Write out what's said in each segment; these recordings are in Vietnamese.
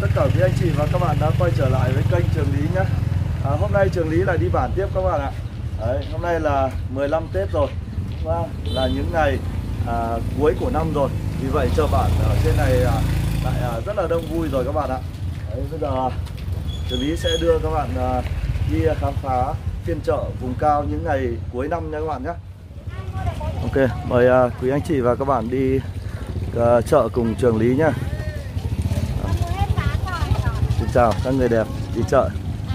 tất cả quý anh chị và các bạn đã quay trở lại với kênh Trường Lý nhé. Hôm nay Trường Lý lại đi bản tiếp các bạn ạ. Đấy, hôm nay là 15 Tết rồi, là những ngày cuối của năm rồi. Vì vậy chợ bản ở trên này lại rất là đông vui rồi các bạn ạ. Đấy, bây giờ Trường Lý sẽ đưa các bạn đi khám phá phiên chợ vùng cao những ngày cuối năm nha các bạn nhé. Ok, mời quý anh chị và các bạn đi chợ cùng Trường Lý nhé. Xin chào các người đẹp đi chợ.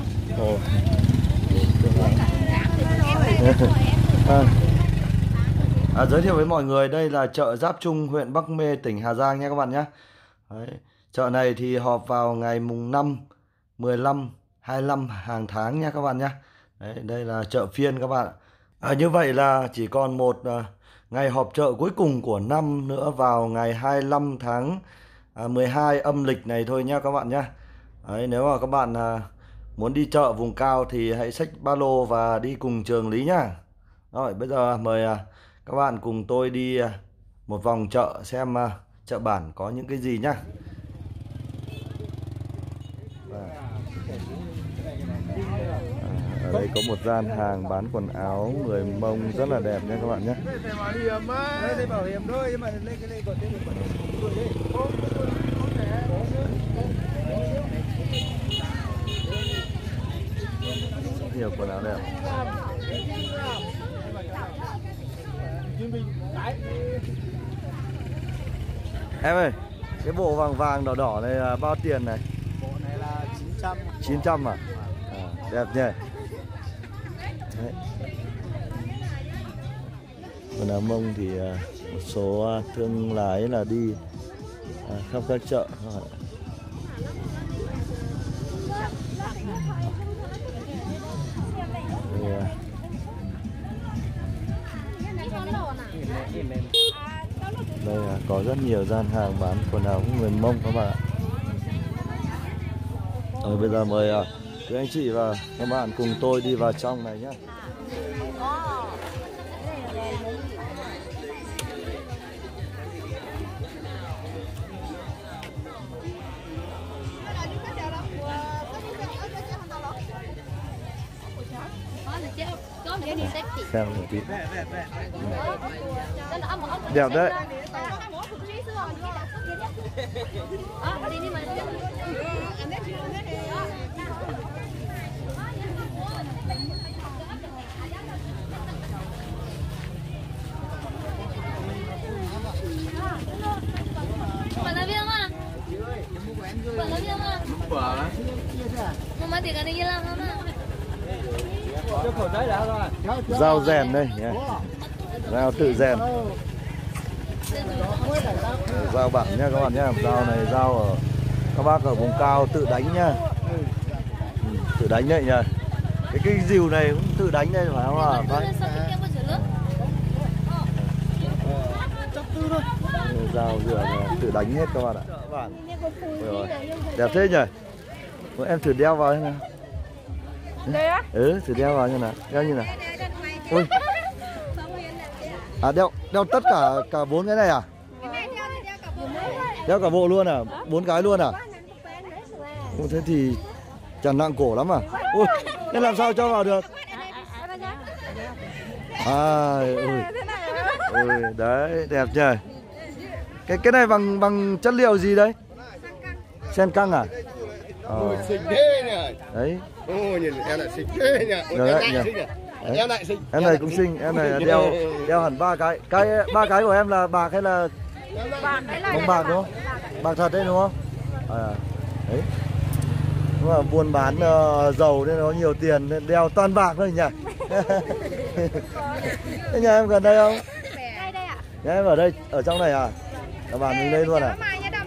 Giới thiệu với mọi người, đây là chợ Giáp Trung, huyện Bắc Mê, tỉnh Hà Giang nha các bạn nhé. Đấy, chợ này thì họp vào ngày mùng 5, 15, 25 hàng tháng nha các bạn nhé. Đấy, đây là chợ phiên các bạn. Như vậy là chỉ còn một ngày họp chợ cuối cùng của năm nữa vào ngày 25 tháng 12 âm lịch này thôi nha các bạn nhé. Đấy, nếu mà các bạn muốn đi chợ vùng cao thì hãy xách ba lô và đi cùng Trường Lý nhá. Rồi bây giờ mời các bạn cùng tôi đi một vòng chợ xem chợ bản có những cái gì nhá. Ở đây có một gian hàng bán quần áo người Mông rất là đẹp nha các bạn nhé. Nhiều quần áo đẹp. Em ơi, cái bộ vàng vàng đỏ đỏ này là bao tiền này? Bộ này là 900. 900 à? Đẹp nhỉ. Đấy. Quần áo Mông thì một số thương lái là đi khắp các chợ. Đây là có rất nhiều gian hàng bán quần áo người Mông các bạn ạ. Rồi bây giờ mời quý anh chị và các bạn cùng tôi đi vào trong này nhé. Xem một tí. Đẹp đấy. Bạn là viên à? Bạn là viên à? Mà tiền cái này làm không à? Dao rèn đây nhé. Dao tự rèn. Dao bản nha các bạn nhé. Dao này dao ở các bác ở vùng cao tự đánh nhá. Tự đánh đấy nhá. Cái rìu này cũng tự đánh đây phải không ạ? Dao rửa tự đánh hết các bạn ạ. Rồi. Đẹp thế nhỉ? Em thử đeo vào thế nào. Đây á? Thử đeo vào như nào. Đeo như nào. Ui. Đeo tất cả 4 cái này à? Đeo cả bộ luôn à? 4 cái luôn à? Thế thì chẳng nặng cổ lắm à? Ui, thế làm sao cho vào được? Ui, đấy, đẹp nhỉ. Cái này bằng chất liệu gì đấy? Sen căng à? Xinh thế nhỉ. Đấy. Nhìn em lại xinh thế nhỉ. Em lại xinh. Em này cũng xinh, em này đeo hẳn 3 cái. Ba cái của em là bạc hay là bông bạc đúng không? Bạc thật đấy đúng không? Đấy. Đúng là buôn bán dầu nên nó nhiều tiền nên đeo toàn bạc thôi nhỉ. Thế nhà em gần đây không? Đây ạ. Nhà em ở đây, ở trong này à? Các bạn mình đây luôn à?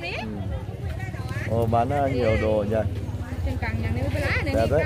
Bán nhiều đồ nhỉ. Đẹp đấy.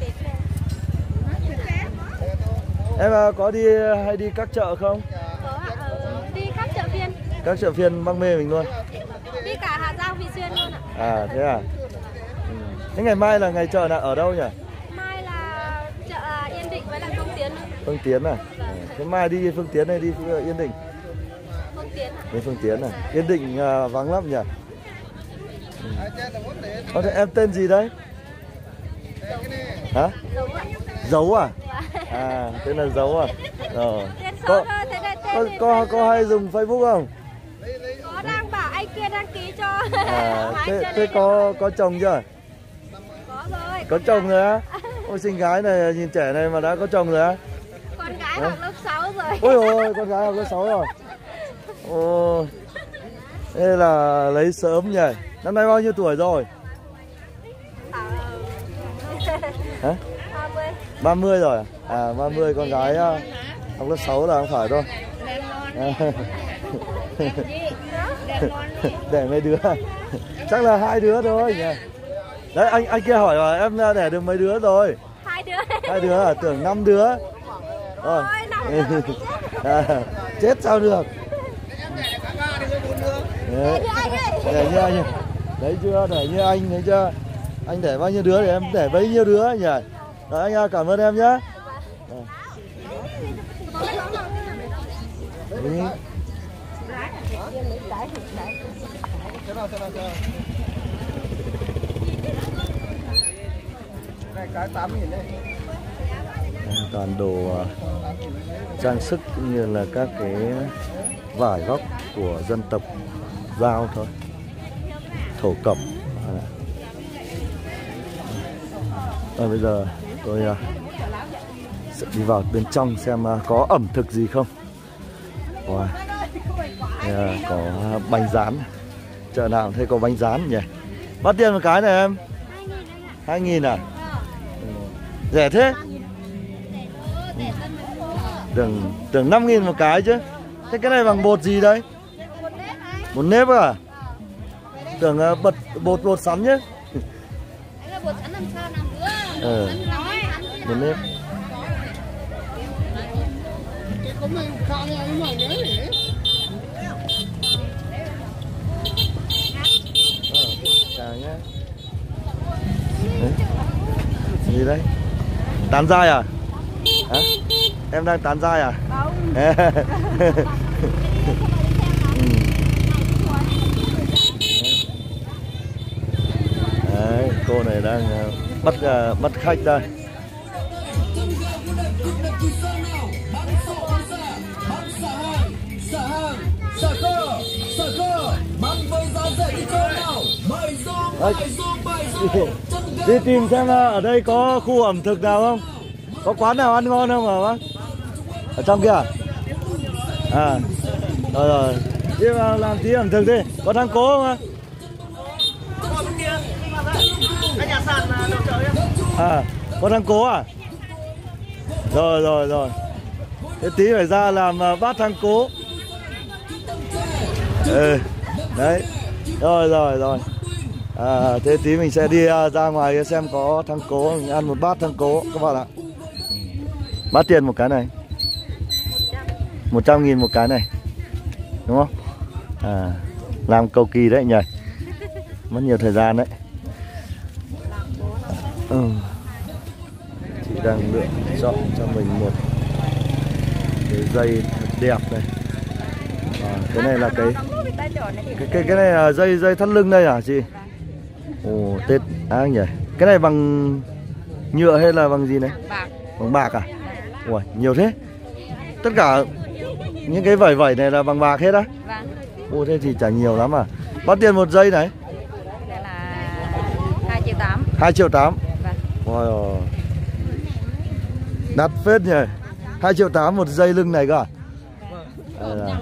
Em có hay đi các chợ không? Đi các chợ phiên. Các chợ phiên Bắc Mê mình luôn. Đi cả Hà Giang, Vị Xuyên luôn ạ. Thế à? Thế ngày mai là ngày chợ là ở đâu nhỉ? Mai là chợ Yên Định với là Phương Tiến. Phương Tiến à? Thế mai đi Phương Tiến hay đi Yên Định? Phương Tiến ạ. Đi Phương Tiến à? Yên Định vắng lắm nhỉ? Thế em tên gì đấy? Hả? Dấu à? À, tên là Dấu à? Rồi. Có hay dùng Facebook không? Có, đang bảo anh kia đăng ký cho. Thế có chồng chưa? Có rồi. Có chồng rồi á? Ôi xinh gái này, nhìn trẻ này mà đã có chồng rồi á? Con gái học lớp 6 rồi. Ôi ôi, con gái học lớp 6 rồi. Ồ, thế là lấy sớm nhỉ. Năm nay bao nhiêu tuổi rồi? Hả? 30. 30 rồi à? À 30, con gái học lớp 6 là không phải thôi. Đẻ mấy đứa? Chắc là 2 đứa thôi nhỉ. Đấy anh kia hỏi là em đẻ được mấy đứa rồi? 2 đứa. 2 đứa à? Tưởng 5 đứa. Rồi. Chết sao được? Đấy. Đẻ như anh. Đấy chưa? Đẻ như anh thấy chưa? Anh đẻ bao nhiêu đứa thì em đẻ bấy nhiêu đứa nhỉ? Rồi anh cảm ơn em nhé. Toàn đồ trang sức cũng như là các cái vải gốc của dân tộc Dao thôi, thổ cẩm. Bây giờ tôi sẽ đi vào bên trong xem có ẩm thực gì không. Wow. Có bánh rán. Chợ nào cũng thấy có bánh rán nhỉ. Bao tiền một cái này em? 2.000 à? Rẻ thế? Tưởng 5.000 một cái chứ. Thế cái này bằng bột gì đấy? Bột nếp à? Tưởng bột sắn chứ. Bột sắn làm sao làm nữa? Bột nếp. Nhá. Gì đấy? Tán dai à? Hả? Em đang tán dai à? Không. Đấy, cô này đang bắt khách đây. Đi tìm xem ở đây có khu ẩm thực nào không? Có quán nào ăn ngon không hả bác? Ở trong kia à? À, rồi. Đi vào làm tí ẩm thực đi. Có thang cố không ạ? À, có thang cố à? Rồi. Thế tí phải ra làm bát thang cố. Đấy. Rồi. Thế tí mình sẽ đi ra ngoài xem có thang cố, mình ăn một bát thang cố các bạn ạ. Bao tiền một cái này? 100.000 một cái này, đúng không? Làm cầu kỳ đấy nhỉ, mất nhiều thời gian đấy. Chị đang lựa chọn cho mình một cái dây thật đẹp này. Cái này là cái này là dây thắt lưng đây hả chị? Ồ, Tết nhỉ. Cái này bằng nhựa hay là bằng gì này? Bằng bạc à? Ui, nhiều thế. Tất cả những cái vẩy này là bằng bạc hết á? Vâng. Ồ, thế thì chả nhiều lắm à. Bao tiền một dây này? Đây là 2,8 triệu. 2,8 triệu? Vâng. Ôi, đắt phết nhỉ. 2,8 triệu một dây lưng này cơ à?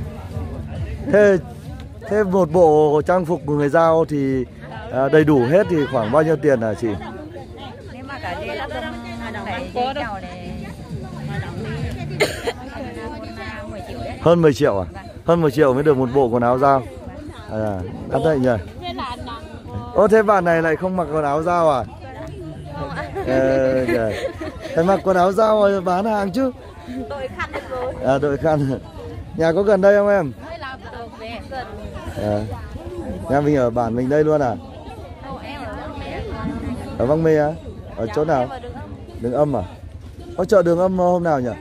Thế một bộ trang phục của người Dao thì đầy đủ hết thì khoảng bao nhiêu tiền hả chị? Nếu mà cả dây lắp phải dây chào này 10 triệu đấy. Hơn 10 triệu à? Hơn 10 triệu mới được một bộ quần áo Dao. Đắt đấy nhỉ. Ô, thế bạn này lại không mặc quần áo Dao à? Phải mặc quần áo Dao rồi bán hàng chứ. Đội khăn rồi. Đội khăn. Nhà có gần đây không em? Nhà mình ở bản mình đây luôn à? Ở Bắc Mê á? Ở chỗ nào? Đường Âm à? Có chợ Đường Âm hôm nào nhỉ?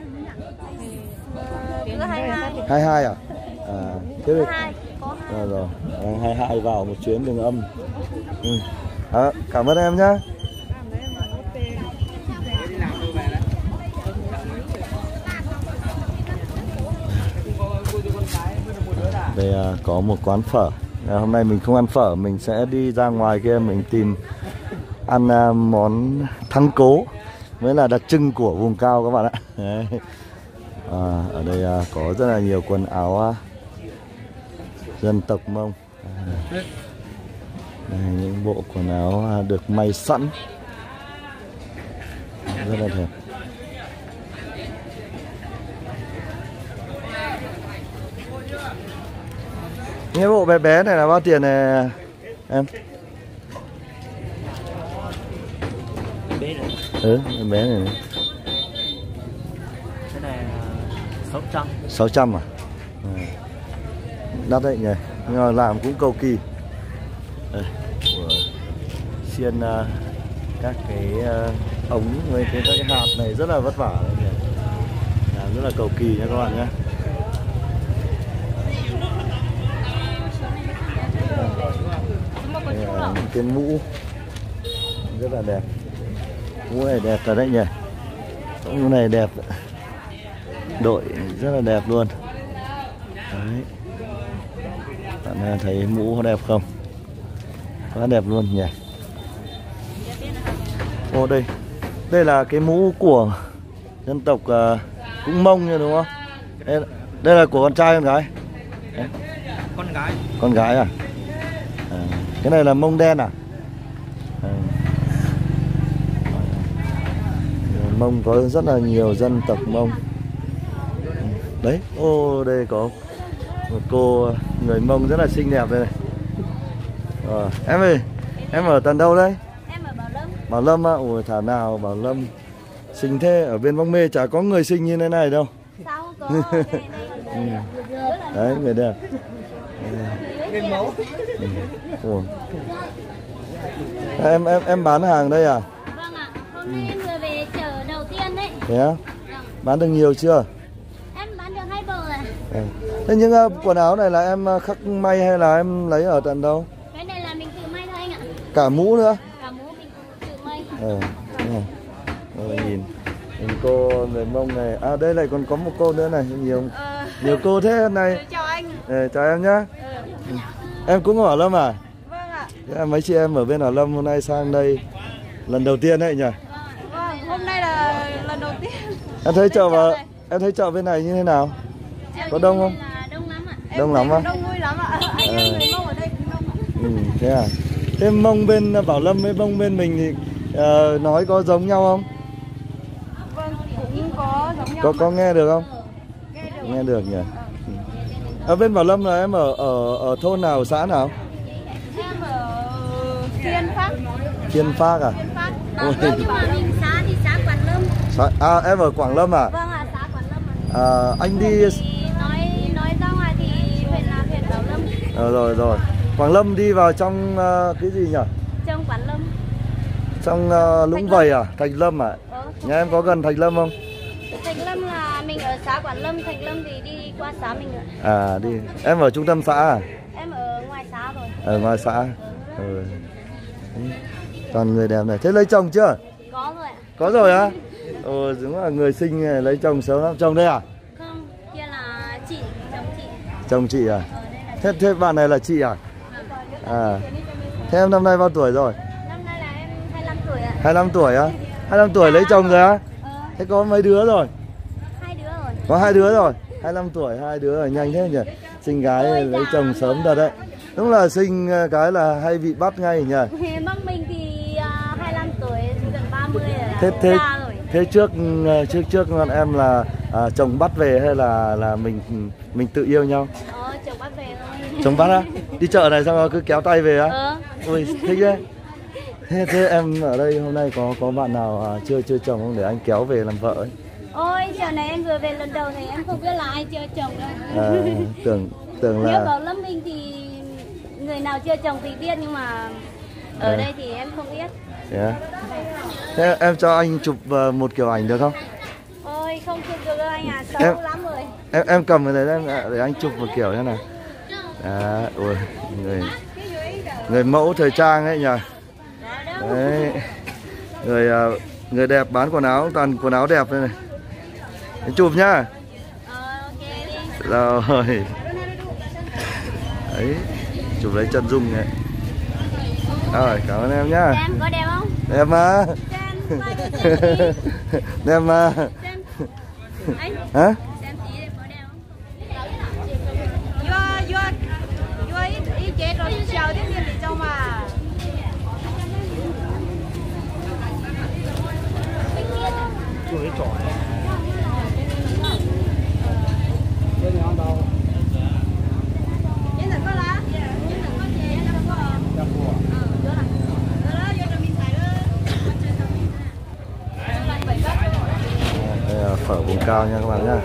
22 à? Thế rồi. 22 vào một chuyến Đường Âm. Cảm ơn em nhé. Đây có một quán phở. Hôm nay mình không ăn phở, mình sẽ đi ra ngoài kia mình tìm ăn món thắng cố, mới là đặc trưng của vùng cao các bạn ạ. Đấy. Ở đây có rất là nhiều quần áo dân tộc Mông. Đây, những bộ quần áo được may sẵn rất là đẹp. Cái bộ bé bé này là bao tiền này em? Bé này. Bé này. Cái này 600. 600 à? Đắt đấy nhỉ. Nhưng mà làm cũng cầu kỳ. Đây, của xiên các cái ống với các cái hạt này rất là vất vả đấy nhỉ. Làm rất là cầu kỳ nha các bạn nhé. Những cái mũ rất là đẹp. Mũ này đẹp thật đấy nhỉ. Mũ này đẹp. Đội rất là đẹp luôn. Đấy. Bạn thấy mũ đẹp không? Quá đẹp luôn nhỉ. Ô đây. Đây là cái mũ của dân tộc cũng Mông nha đúng không? Đây là của con trai con gái? Con gái. Con gái à? Cái này là Mông đen à? Mông có rất là nhiều dân tộc Mông. Đấy, ô đây có một cô người Mông rất là xinh đẹp đây này. Em ơi, em ở tận đâu đây? Em ở Bảo Lâm. Bảo Lâm á, ôi thảo nào Bảo Lâm xinh thế, ở bên Bắc Mê chả có người xinh như thế này đâu. Sao không có? Đấy, người đẹp. Cái mẫu. Em bán hàng đây à? Vâng ạ, hôm nay em vừa về chợ đầu tiên đấy. Thế á? Bán được nhiều chưa? Em bán được 2 bộ rồi. Thế những quần áo này là em khắc may hay là em lấy ở tận đâu? Cái này là mình tự may thôi anh ạ. Cả mũ nữa? Cả mũ mình tự may. Nhìn cô người Mông này. À đây lại còn có một cô nữa này, nhiều cô thế này. Chào anh. Chào em nhá. Em cũng ở Bảo Lâm à? Vâng ạ. Thế mấy chị em ở bên Bảo Lâm hôm nay sang đây lần đầu tiên đấy nhỉ? Vâng, hôm nay là lần đầu tiên. Em thấy chợ bên này như thế nào? Có đông không? Đông lắm ạ. Đông lắm á? Đông vui lắm ạ. Anh em người Mông ở đây cũng đông ạ. Thế à? Thế Mông bên Bảo Lâm với Mông bên mình thì nói có giống nhau không? Vâng, cũng có giống nhau. Có nghe được không? Nghe được nhỉ? Ở bên Bảo Lâm là em ở thôn nào, xã nào? Em ở Kiên Phác. Kiên Phác à? Kiên Phác. Nhưng mà mình xã thì xã Quảng Lâm. Em ở Quảng Lâm à? Vâng ạ, xã Quảng Lâm ạ. Anh đi thì nói ra ngoài thì huyện là huyện Bảo Lâm. Rồi. Quảng Lâm đi vào trong cái gì nhỉ? Trong Quảng Lâm. Trong Lũng Vầy à? Thạch Lâm à? Nhà em có gần Thạch Lâm không? Thạch Lâm là mình ở xã Quảng Lâm, Thạch Lâm thì đi qua xã mình rồi. Đi. Em ở trung tâm xã à? Em ở ngoài xã rồi. Ở ngoài xã. Toàn người đẹp này. Thế lấy chồng chưa? Có rồi ạ. Có rồi á? Đúng là người xinh này, lấy chồng sớm lắm. Chồng đây à? Không, kia là chị, chồng chị. Chồng chị à? Đây là Thế bạn này là chị à? Thế em năm nay bao tuổi rồi? Năm nay là em 25 tuổi ạ. 25 tuổi á? 25 tuổi lấy chồng rồi á? Thế có mấy đứa rồi? 2 đứa rồi. Có 2 đứa rồi. 25 tuổi 2 đứa rồi, nhanh thế nhỉ. Sinh gái lấy chồng sớm thật đấy. Đúng là sinh cái là hay bị bắt ngay nhỉ. Mong mình thì 25 tuổi gần 30 rồi. Thế trước con em là chồng bắt về hay là mình tự yêu nhau? Chồng bắt về thôi. Chồng bắt á? Đi chợ này xong cứ kéo tay về á? Ui thích đấy. Thế em ở đây hôm nay có bạn nào chưa chồng không để anh kéo về làm vợ ấy? Ôi giờ này em vừa về lần đầu thì em không biết là ai chưa chồng đâu. Tưởng là nếu Bảo Lâm mình thì người nào chưa chồng thì biết, nhưng mà ở đây thì em không biết. Thế em cho anh chụp một kiểu ảnh được không? Ôi không chụp được đâu anh à, xấu lắm rồi. Em cầm cái đấy để anh chụp một kiểu thế này. Ui người Người mẫu thời trang ấy nhỉ. Đấy. Người đẹp bán quần áo, toàn quần áo đẹp đây này. Để chụp nhá. Rồi. Đấy, chụp lấy chân dung này. Rồi, cảm ơn em nhá. Em có đẹp không? Đẹp mà. Đẹp mà. Hả? Đây là phở vùng cao nha các bạn nhá.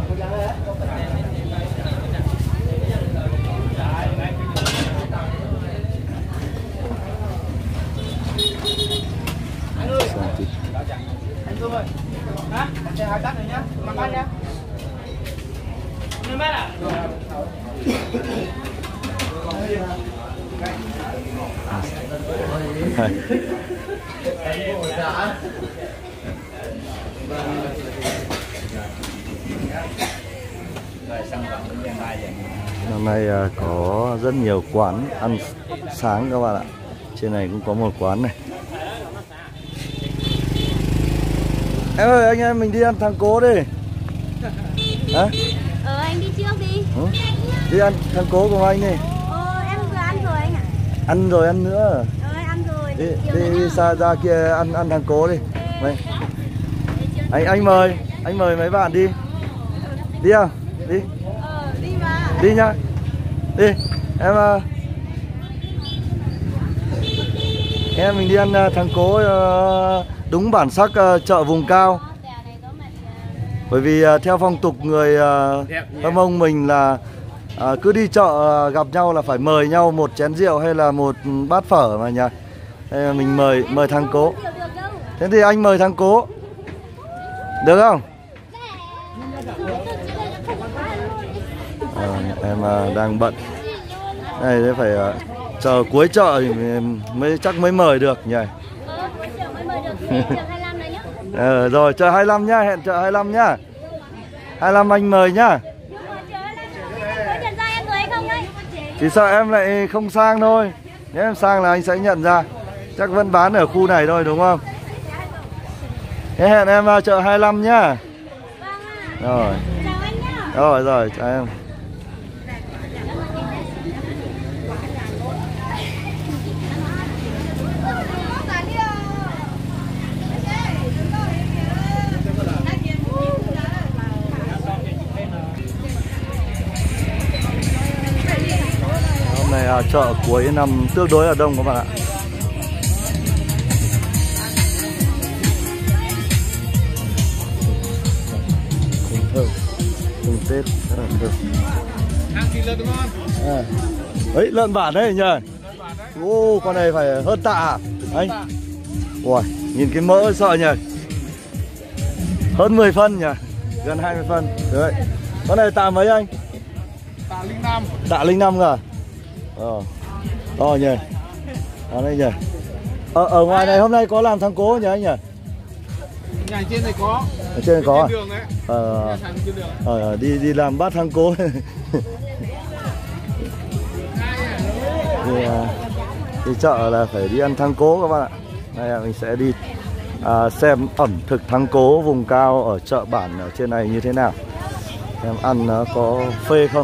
Hôm nay có rất nhiều quán ăn sáng các bạn ạ. Trên này cũng có một quán này. Em ơi, anh em mình đi ăn thắng cố đi. Hả? Anh đi trước đi. Đi ăn thắng cố cùng anh đi. Em vừa ăn rồi anh ạ. Ăn rồi ăn nữa. Ăn rồi. Đi xa ra kia ăn thắng cố đi. Đây. Anh mời mấy bạn đi. Đi không? Đi. Đi mà. Đi nhá. Đi. Em mình đi ăn thắng cố đúng bản sắc chợ vùng cao. Bởi vì theo phong tục người Hơ Mông mình là cứ đi chợ gặp nhau là phải mời nhau một chén rượu hay là một bát phở mà nhỉ. Mình mời thắng cố. Thế thì anh mời thắng cố. Được không? Em đang bận. Này phải chờ cuối chợ thì chắc mới mời được nhỉ. Rồi chợ 25 nhá, hẹn chợ 25 nhá. 25 anh mời nhá. Chỉ sợ em lại không sang thôi. Nếu em sang là anh sẽ nhận ra. Chắc vẫn bán ở khu này thôi đúng không? Thế hẹn em vào chợ 25 nhá. Rồi. Rồi, chào em. Hôm nay chợ cuối năm tương đối là đông các bạn ạ. Cùng Tết ấy lợn bản đấy nhờ. Con này phải hơn tạ à? Anh. Ui, nhìn cái mỡ sợ nhờ. Hơn 10 phân nhỉ. Gần 20 phân. Đấy. Con này tạ mấy anh? Tạ 05. Tạ 05 à? To nhỉ. Đó đây nhỉ. Ở ngoài này hôm nay có làm thắng cố nhỉ anh nhỉ? Nhà trên này có. Ở trên này có à? Đi làm bát thắng cố. Đi chợ là phải đi ăn thắng cố các bạn ạ. Đây là mình sẽ đi xem ẩm thực thắng cố vùng cao ở chợ bản ở trên này như thế nào. Em ăn nó có phê không?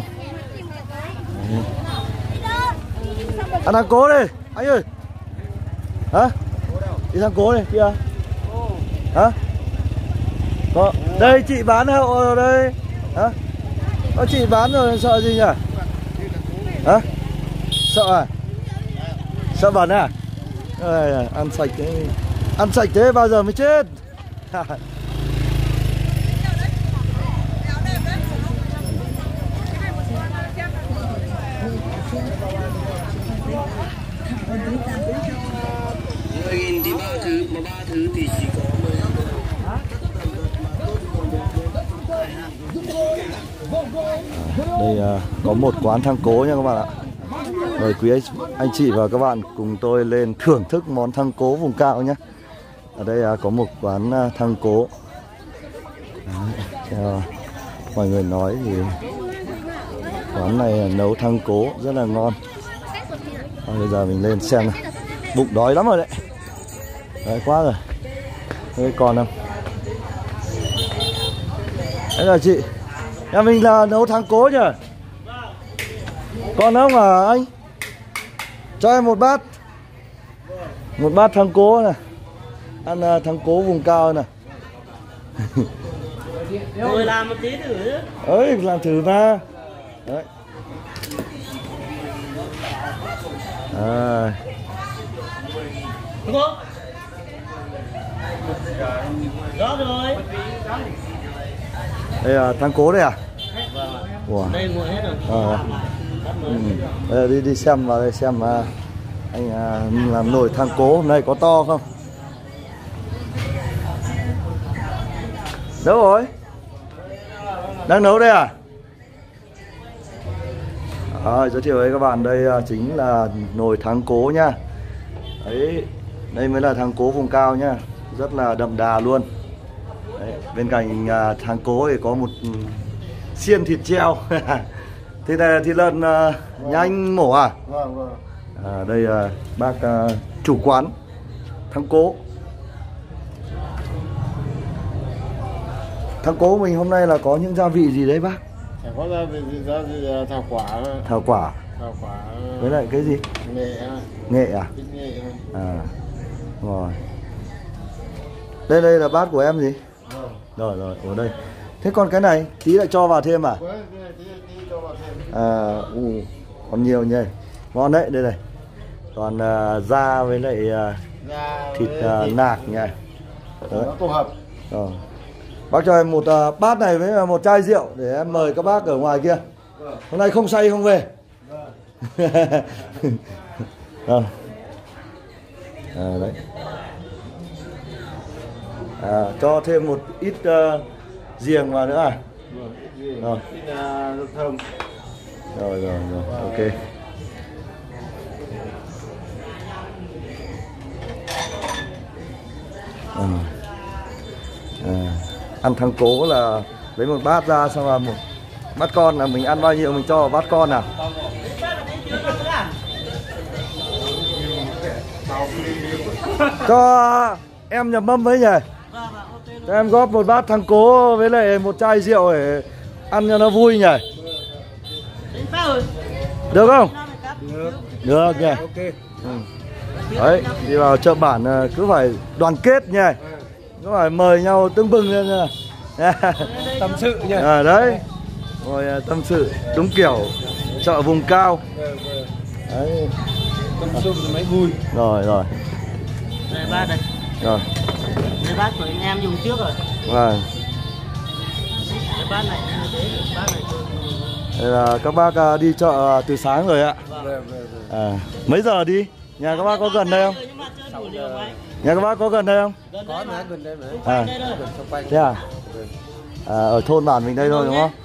Ăn thắng cố đi anh ơi. Hả? Đi thắng cố đi kia. Hả? Có. Đây chị bán ở đây. Hả? Có chị bán rồi sợ gì nhỉ? Hả? Sợ à? Sợ bẩn à? Ăn sạch thế. Ăn sạch thế bao giờ mới chết. thì ba thứ thì chỉ có 10. Đây có một quán thắng cố nha các bạn ạ. Mời quý anh chị và các bạn cùng tôi lên thưởng thức món thắng cố vùng cao nhé. Ở đây có một quán thắng cố. Theo mọi người nói thì quán này nấu thắng cố rất là ngon. Bây giờ mình lên xem này. Bụng đói lắm rồi đấy. Đói quá rồi. Đây còn không? Đấy là chị. Nhà mình là nấu thắng cố nhỉ? Còn không à anh? Cho em một bát. Một bát thắng cố này. Ăn thắng cố vùng cao này. Rồi làm một tí thử. Ơi, làm thử mà. Đấy. À. Rõ rồi. Đây là thắng cố đây à? Vâng. Wow. Đây nguội hết rồi. Đây, đi xem vào đây xem anh làm nồi thắng cố hôm nay có to không? Đâu rồi? Đang nấu đây à? Giới thiệu với các bạn đây chính là nồi thắng cố nha. Đấy, đây mới là thắng cố vùng cao nha, rất là đậm đà luôn. Đấy, bên cạnh thắng cố thì có một xiên thịt treo. Thịt này là thịt lợn nhà anh mổ à? Vâng, vâng. Đây bác chủ quán thắng cố. Thắng cố mình hôm nay là có những gia vị gì đấy bác? Có gia vị thảo quả. Thảo quả. Thảo quả. Với lại cái gì? Nghệ. Nghệ à? Nghệ. Rồi. Đây là bát của em gì? Vâng. Rồi, ở đây. Thế còn cái này tí lại cho vào thêm à? Tí cho vào thêm. Còn nhiều nhỉ. Ngon đấy, đây này. Còn da với lại thịt nạc nha. Nó tổ hợp. Rồi. Bác cho em một bát này với một chai rượu để em mời các bác ở ngoài kia. Hôm nay không say không về. Đấy. Cho thêm một ít giềng vào nữa à? Rồi. Ít thơm. Rồi, ok. Ăn thắng cố là lấy một bát ra, xong là một bát con là mình ăn bao nhiêu mình cho vào bát con nào. Cho em nhập mâm với nhỉ. Cho em góp một bát thắng cố với lại một chai rượu để ăn cho nó vui nhỉ. Được không? Được nhỉ. Đấy, đi vào chợ bản cứ phải đoàn kết nhỉ. Cứ phải mời nhau tưng bừng lên nha. Tâm sự nhỉ. Đấy. Rồi tâm sự đúng kiểu chợ vùng cao. Đấy. Tâm sự thì mới vui. Rồi. Đây bát đây. Rồi. Đây bát của anh em dùng trước rồi. Vâng. Cái bát này bát này. Đây là các bác đi chợ từ sáng rồi ạ. Mấy giờ đi? Nhà các bác có gần đây không? Nhà các bác có gần đây không? Có mà gần đây mà. Thế à? Ở thôn bản mình đây thôi đúng không?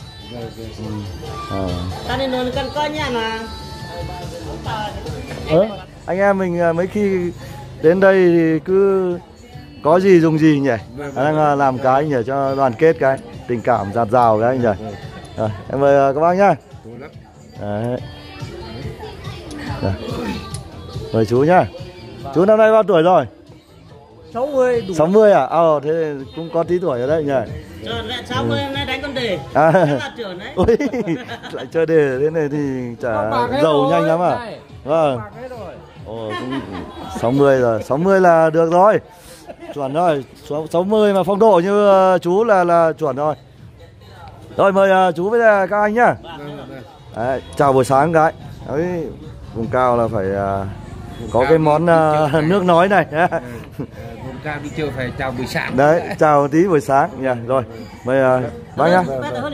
Ta đi nơi cần coi nha mà. Anh em mình mấy khi đến đây thì cứ có gì dùng gì nhỉ? Đang làm cái nhỉ cho đoàn kết cái tình cảm dạt dào cái nhỉ. Rồi, em mời các bác nhá. Đấy. Mời chú nhá. Chú năm nay bao tuổi rồi? 60 đủ. 60 à? Thế cũng có tí tuổi ở đây nhỉ. Rồi 60 hôm nay đánh con đề. Là trưởng đấy. Ôi, lại chơi đề thế này thì chả giàu nhanh lắm à? Vâng. Cũng 60 rồi, 60 là được rồi. Chuẩn rồi, 60 mà phong độ như chú là chuẩn rồi. Rồi mời chú với các anh nhá. Đấy, chào buổi sáng cái. Đấy, vùng cao là phải có cái món nước nói này. Vùng cao đi chơi phải chào buổi sáng. Đấy, chào tí buổi sáng nha. Rồi, mời bác nhá.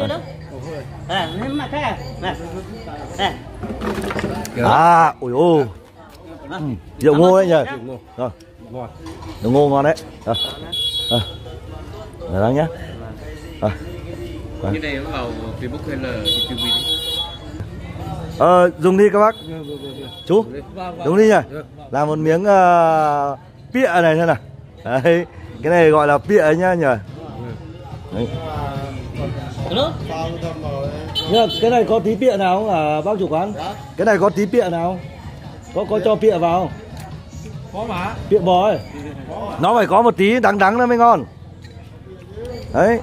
Ôi ô. Rượu ngô đấy nhỉ. Rồi. Rượu ngô ngon đấy. Rồi bác nhá. Cái này nó vào Facebook hay là YouTube đi? Dùng đi các bác. Chú, dùng đi nhỉ. Làm một miếng pịa này thế nào. Đấy, cái này gọi là pịa nhá nhỉ. Đấy. Cái này có tí pịa nào không à bác chủ quán? Cái này có tí pịa nào không? Có cho pịa vào không? Có mà. Pịa bò ấy. Nó phải có một tí đắng đắng nó mới ngon. Đấy.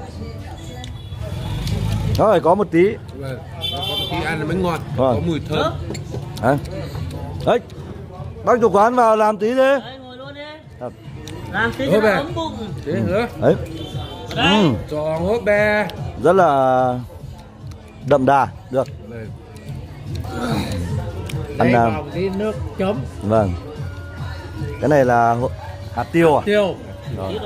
Nó phải có một tí. Có một tí ăn mới ngon. Có mùi thơm. Đấy. Bác chủ quán vào làm tí đi. Đấy, ngồi luôn đi. Làm tí cho nó ấm bụng. Đấy. Cho hốt be. Rất là đậm đà, được. Ăn vào tí nước chấm. Vâng. Cái này là hạt tiêu à? Tiêu. Rồi.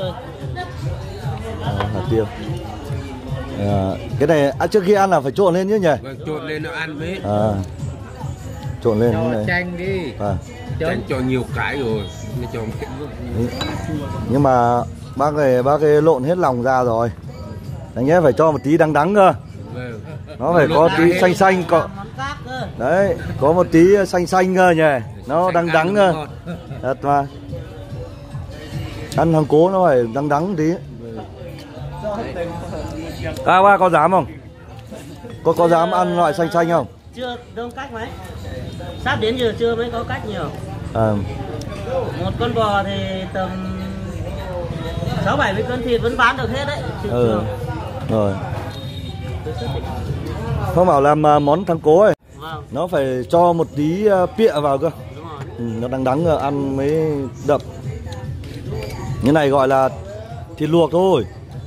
Hạt tiêu. Cái này trước khi ăn là phải trộn lên chứ nhỉ? Vâng, trộn lên nó ăn với. Trộn lên cho này. chanh đi. Chanh cho nhiều cái rồi. Cho... Nhưng mà bác ấy lộn hết lòng ra rồi. Anh nhé phải cho một tí đắng đắng cơ. Nó phải có tí xanh xanh có. Đấy, có một tí xanh xanh cơ nhỉ. Nó đắng đắng cơ. Thật mà. Ăn thằng cố nó phải đắng đắng tí. Ba có dám không? Có dám ăn loại xanh xanh không? Chưa đông cách mấy. Sắp đến giờ chưa mới có cách nhiều. Một con bò thì tầm 6-70 cân thịt vẫn bán được hết đấy. Rồi. Không bảo làm món thắng cố ấy. Vâng. Nó phải cho một tí pịa vào cơ. Đúng rồi. Nó đắng đắng ăn mới đậm. Như này gọi là thịt luộc thôi.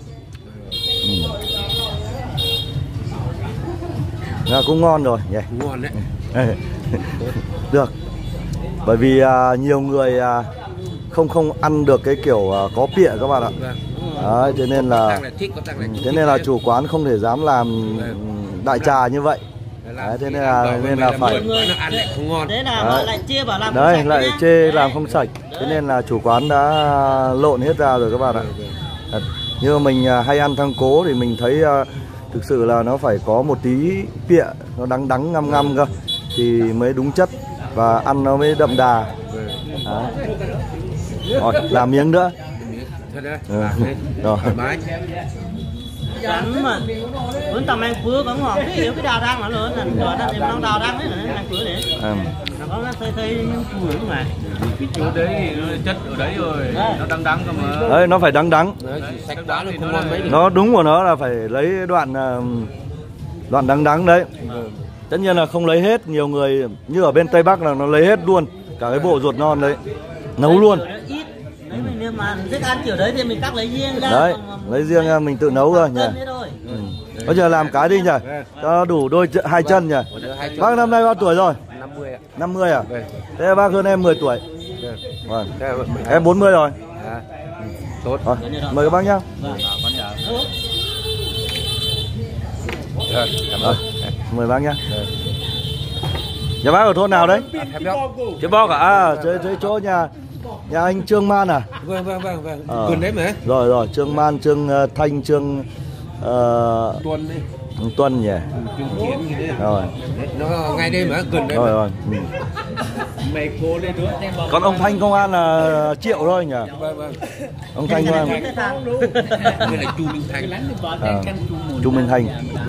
Cũng ngon rồi nhỉ. Ngon đấy. Được. Bởi vì nhiều người không ăn được cái kiểu có pịa các bạn ạ. Đấy, thế nên là chủ quán không thể dám làm đại trà như vậy. Đấy, thế nên là phải ăn lại không ngon. Đấy là lại chê bảo làm đấy không lại sạch chê làm không sạch. Thế nên là chủ quán đã lộn hết ra rồi các bạn ạ. Nhưng mà mình hay ăn thắng cố thì mình thấy thực sự là nó phải có một tí pịa, nó đắng đắng ngăm ngăm cơ thì mới đúng chất và ăn nó mới đậm đà. Rồi, làm miếng nữa. Rồi. Cắn mà vẫn tầm ăn phứa vẫn ngọt cái yếu cái đào rang nó lớn là rồi nó đem đào rang đấy là nó ăn phứa đấy. Nó có nó thấy những cùi đúng này. Cái chỗ đấy nó chất ở đấy rồi, nó đắng đắng cơ mà. Đấy, nó phải đắng đắng. Nó đúng của nó là phải lấy đoạn đắng đắng đấy. Tất nhiên là không lấy hết, nhiều người như ở bên Tây Bắc là nó lấy hết luôn cả cái bộ ruột non đấy, nấu luôn. Đấy mình mà thích ăn kiểu đấy thì mình cắt lấy riêng ra. Đấy, lấy riêng mình tự nấu thôi nhỉ. Bây giờ làm cái đi nhỉ, cho đủ đôi hai chân nhỉ. Bác năm nay bao tuổi rồi? 50 à? Thế bác hơn em 10 tuổi. Vâng. Em 40 rồi. Tốt. Rồi, mời các bác nhá. Rồi, mời bác nhá. Nhà bác ở thôn nào đấy? Cái Bóc à? Chơi chỗ nhà anh Trương Man à? Vâng. Gần đấy mà. Rồi, Trương Man, Trương Thanh, Trương Tuân đấy. Tuân nhỉ? Trương Chiến như thế. Rồi. Nó ngay đây mà, gần đấy. Rồi. Mày cố lên nữa. Còn ông Thanh công an là Triệu thôi nhỉ? Vâng. Ông Thanh công an. Người là Chu Minh Thành. Chu Minh Thành.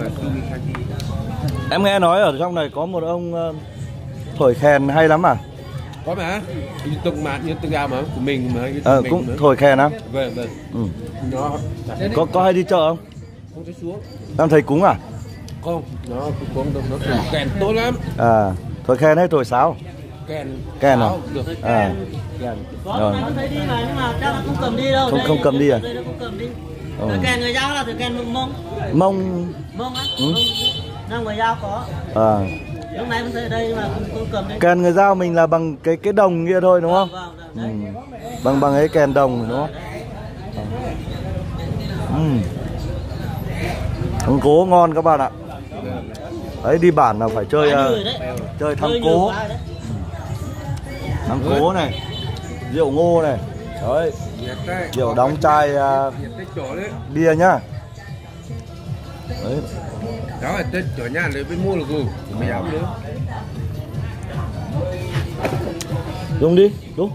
Em nghe nói ở trong này có một ông thổi kèn hay lắm à? Có mà. Như từng gạo mà của mình mà. Cũng thổi kèn á? Vâng. Nó có hay đi chợ không? Không thấy xuống. Đang thầy cúng à? Không, nó thổi kèn tốt lắm. Thổi kèn hay thổi sáo? Kèn à? Được. Kèn. Rồi. Thấy đi mà nhưng mà chắc là không cầm đi đâu. Không cầm đi à? Không cầm đi. Thổi kèn người Dao là thổi kèn Mông. Mông á? Nào người Dao có. Lúc nãy mình thấy ở đây nhưng mà không cầm đi. Kèn người Dao mình là bằng cái đồng kia thôi đúng không? Vâng. Bằng cái kèn đồng đúng không? Thắng cố ngon các bạn ạ. Đấy, đi bản là phải chơi thắng cố. Thắng cố này, rượu ngô này. Đấy, rượu đóng chai bia nhá. Đấy. Đó là Tết chỗ nhà lấy với mua là gù. Mày áo nữa. Dùng đi, đúng.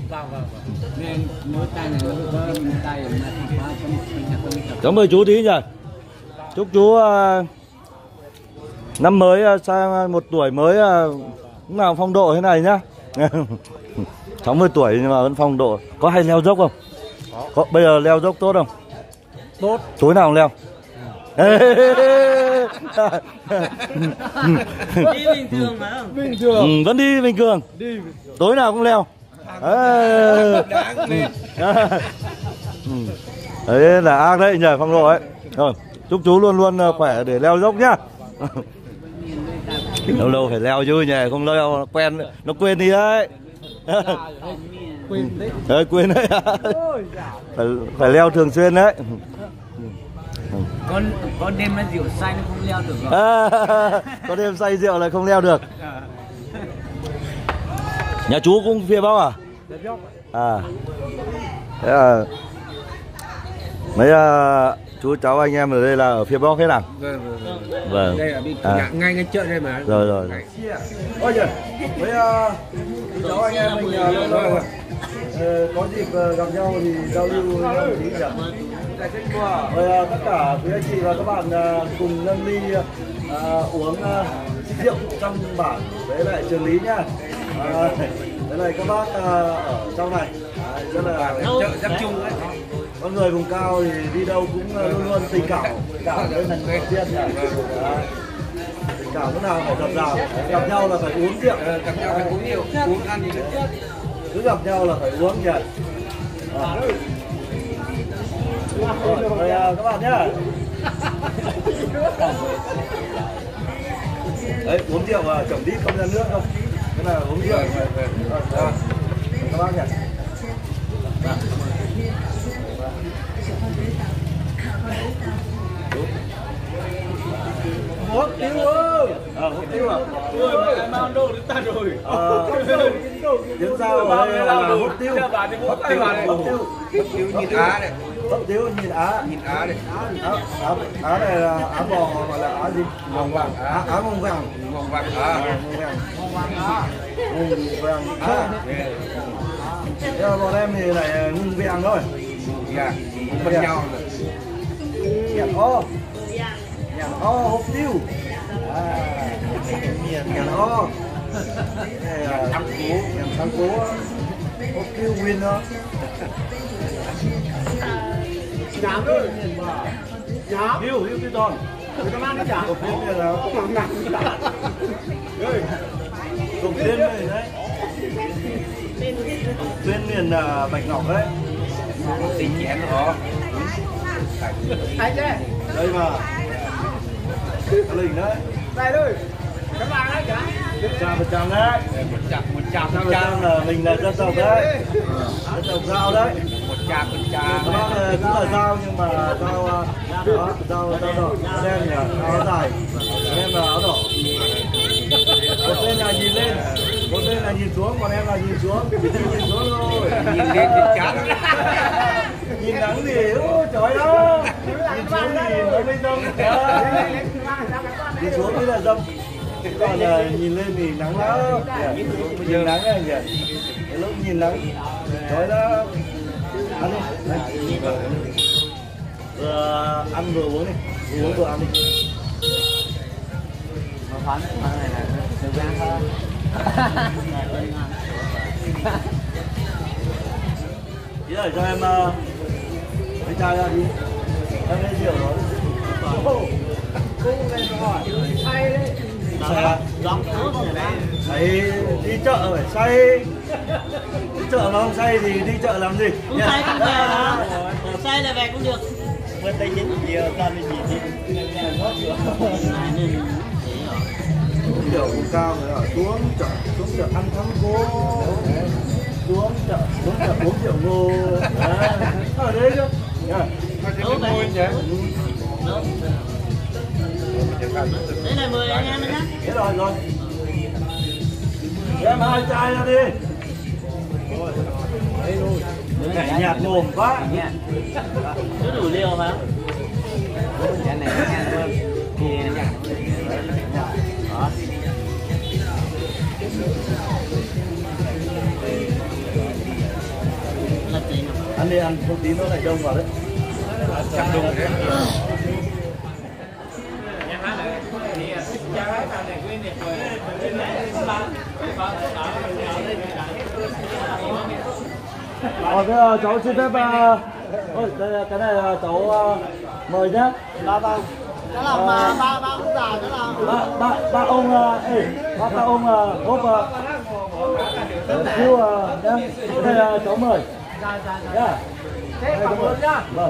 Cảm ơn chú tí nhỉ. Chúc chú năm mới sang một tuổi mới lúc nào phong độ thế này nhá. 60 tuổi nhưng mà vẫn phong độ. Có hay leo dốc không? Có. Bây giờ leo dốc tốt không? Tốt. Tối nào cũng leo. Đi bình thường mà không? Bình thường. Vẫn đi bình thường. Đi. Tối nào cũng leo. Đấy là ác đấy nhờ phong độ ấy. Rồi, chúc chú luôn luôn khỏe để leo dốc nhá. Lâu lâu phải leo chứ nhỉ, không leo nó quen, nó quên đi đấy. Quên đấy. Đấy, quên đấy. Phải leo thường xuyên đấy. Con đêm rượu say nó không leo được rồi. Có đêm say rượu là không leo được. Nhà chú cũng phía Bắc à? À. Thế là mấy chú cháu anh em ở đây là ở phía Bắc hết à? Vâng. Đây là bị ngay cái chợ đây mà. Rồi. Ôi giời. Mấy chú cháu anh em mình có dịp gặp nhau thì giao lưu với nhau tí nhỉ? Rồi tất cả quý anh chị và các bạn cùng nâng ly uống rượu trong bản với lại Trường Lý nhá. Đấy là các bác ở trong này rất là chợ Giáp Trung ấy. Con người vùng cao thì đi đâu cũng luôn luôn tình cảm với thần tiên nhỉ. Tình cảm lúc nào phải dập dào, gặp nhau là phải uống rượu, gặp nhau phải uống nhiều, uống ăn thì cứ gặp nhau là phải uống nhỉ. Rồi các bạn nhá. Đấy, uống rượu chồng đít không ra nước không? Cái là uống rượu. Các bác nhỉ. Hút tiêu ơi. Hút tiêu à? Ôi, mang đồ đến ta rồi. Tiếng sao ở đây là hút tiêu. Hút tiêu. Hút tiêu nhìn Á đấy. Hút tiêu nhìn Á. Nhìn Á đấy. Á này là Á bò gọi là Á gì? Mông vàng Á. Á mông vàng. Mông vàng Á. Mông vàng Á. Thế là bọn em thì lại ngưng vàng thôi. Dạ. Phân nhau rồi. Nhạc o. Nhạc o hút tiêu. Nhạc o. Thằng cố hút tiêu win đó. Giảm rồi. Giảm. Hiu cái giòn. Các bạn nó giảm. Cục tiên này là Không nặng. cục tiên này đấy. Tiên miền Bạch Ngọc đấy. Tính nhẹn đó. Anh chứ. Đây mà. Lình đấy. Đây thôi. Các bạn đấy cả. 100% đấy. 100% là mình là dân tộc đấy. Dân tộc Dao đấy. 100%. Các bác cũng là Dao nhưng mà Dao đỏ đen nhỉ, áo dài. Em là áo đỏ. Một bên là nhìn lên, một bên là nhìn xuống, còn em là nhìn xuống. Nhìn xuống thôi. Nhìn lên thì chán. Nhìn nắng gì, ôi trời ơi. Nhìn xuống thì nó mới dâm. Nhìn xuống mới là dâm. Còn nhìn lên thì nắng lắm. Nhìn nắng này nhỉ. Cái lúc nhìn nắng trời đó. Ăn đi. Vừa ăn vừa uống đi. Vừa uống vừa ăn đi. Nó này là thời gian hơn. Ý là cho em mấy chai ra đi. Em lấy rượu đó. Cô này hỏi say đấy. Say Gióng thuốc rồi đấy. Đấy, đi chợ phải say. Đi chợ mà không say thì đi chợ làm gì? Không say không về hả? Say là về cũng được. Bên Tây Chính nhiều ta mới nhìn đi. Rượu cao rồi đó, xuống chợ ăn thắng cố. Xuống chợ uống rượu ngô. Ở đấy chứ. Đúng vậy. Đây là 10 anh em nhé. Thế rồi. Em 2 chai ra đi. Đấy nhạt mồm quá. Cứ đủ liều hả? Cái này nó nhạt hơn. Thì nhạt. Đó. Ăn đi, ăn một tí nữa lại đông vào đấy. Chắc đúng đấy. Thế cháu xin phép ôi, đây, cái này cháu mời nhá. Dạ vâng. Đó là ba ông già đó là Ba ông ba ông hốp kêu nhá. Đây cháu mời. Dạ. thế cảm ơn nhá. Vâng.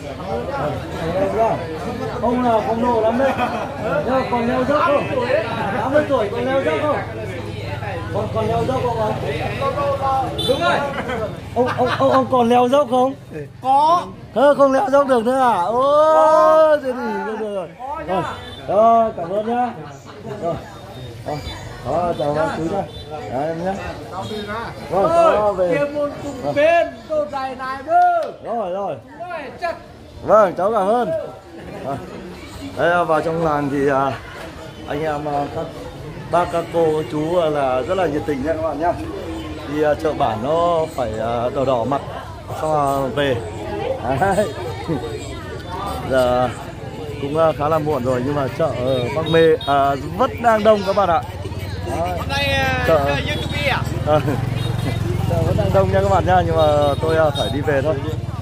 Ông là phong độ lắm đấy. Nhưng còn leo dốc không? 80 tuổi còn leo dốc không? Còn leo dốc không ông? Đúng rồi. Ông còn leo dốc không? Có. Không leo dốc được nữa à? Ôi, thế thì được rồi. Rồi, cảm ơn nhá. Rồi. Đó, chào chú nhá. Đấy, em nhá. Rồi, cháu về. Kia môn cùng bên, tôi dài này bơ. Rồi. Vâng, cháu cảm ơn. Đấy, vào trong làng thì anh em các bác các cô chú là rất là nhiệt tình nha các bạn nhá. Đi chợ bản nó phải đỏ mặt xong rồi về. Đấy. Giờ cũng khá là muộn rồi nhưng mà chợ ở Bắc Mê vẫn đang đông các bạn ạ. Hôm nay chợ YouTube à? Chợ vẫn đang đông nha các bạn nhá, nhưng mà tôi phải đi về thôi.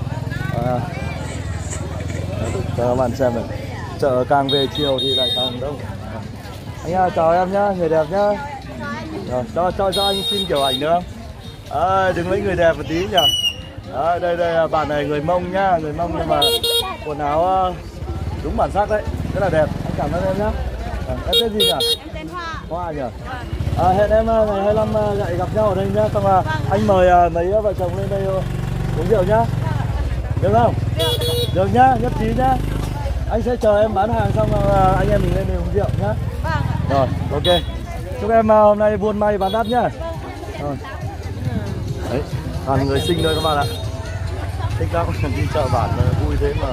Cho các bạn xem này. Chợ càng về chiều thì lại càng đông. Anh chào em nhá, người đẹp nhá. Rồi, cho anh xin kiểu ảnh nữa không? Đừng lấy người đẹp một tí nhỉ. Đây bạn này người Mông nhá, người Mông nhưng mà quần áo đúng bản sắc đấy, rất là đẹp. Anh cảm ơn em nhá. Em tên gì nhỉ? Em tên Hoa. Hoa nhỉ? Hẹn em ngày 25 lại gặp nhau ở đây nhá. Xong anh mời mấy vợ chồng lên đây uống rượu nhá. Được không? Được nhá, nhất trí nhá. Anh sẽ chờ em bán hàng xong anh em mình lên đây uống rượu nhá. Rồi, ok. Chúc em hôm nay buôn may bán đắt nhá. Rồi. Đấy, toàn người xinh thôi các bạn ạ. Thích lắm, đi chợ bản vui thế mà.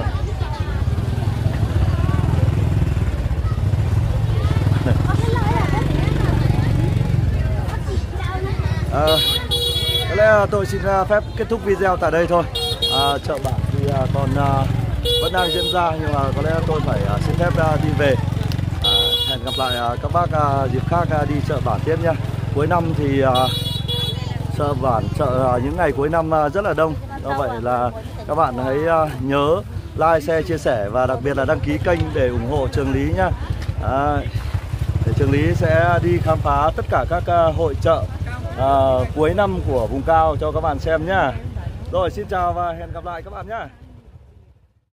Có lẽ tôi xin phép kết thúc video tại đây thôi. Chợ bản thì còn vẫn đang diễn ra nhưng mà có lẽ tôi phải xin phép đi về. Hẹn gặp lại các bác dịp khác đi chợ bản tiếp nha. Cuối năm thì chợ bản những ngày cuối năm rất là đông. Do vậy là các bạn hãy nhớ like, share, chia sẻ và đặc biệt là đăng ký kênh để ủng hộ Trường Lý nhá. Để Trường Lý sẽ đi khám phá tất cả các hội chợ cuối năm của vùng cao cho các bạn xem nhá. Rồi, xin chào và hẹn gặp lại các bạn nhá.